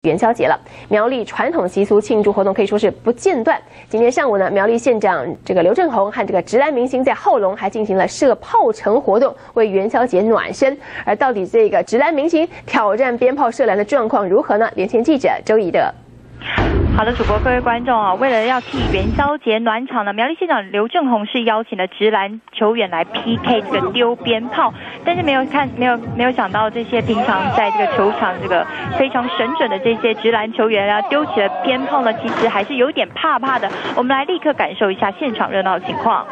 元宵节了，苗栗传统习俗庆祝活动可以说是不间断。今天上午呢，苗栗县长刘正宏和直男明星在后龙还进行了射炮城活动，为元宵节暖身。而到底直男明星挑战鞭炮射篮的状况如何呢？连线记者周怡德。 好的，主播各位观众啊，为了要替元宵节暖场呢，苗栗县长刘正宏是邀请了职篮球员来 PK 丢鞭炮，但是没有想到这些平常在球场非常神准的这些职篮球员啊，丢起了鞭炮呢，其实还是有点怕怕的。我们来立刻感受一下现场热闹的情况。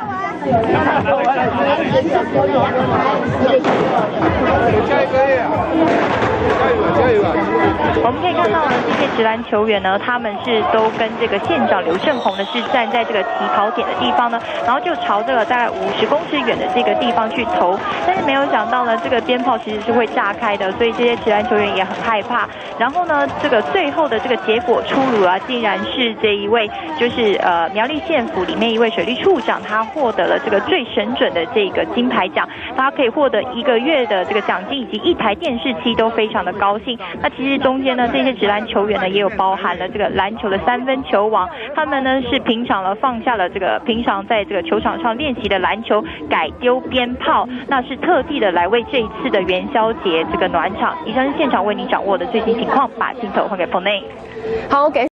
我们可以看到呢，这些职篮球员呢，他们是都跟县长刘正宏呢是站在起跑点的地方呢，然后就朝大概50公尺远的地方去投，但是没有想到呢，鞭炮其实是会炸开的，所以这些职篮球员也很害怕。然后呢，最后的结果出炉啊，竟然是这一位苗栗县府里面一位水利处长，他获得了最神准的金牌奖，他可以获得1个月的奖金以及1台电视机，都非常的高兴。那其实中间呢，这些职篮球员呢也有包含了篮球的3分球王，他们呢是平常放下了平常在球场上练习的篮球，改丢鞭炮，那是特地的来为这一次的元宵节暖场。以上是现场为你掌握的最新情况，把镜头还给棚内。 好，感谢。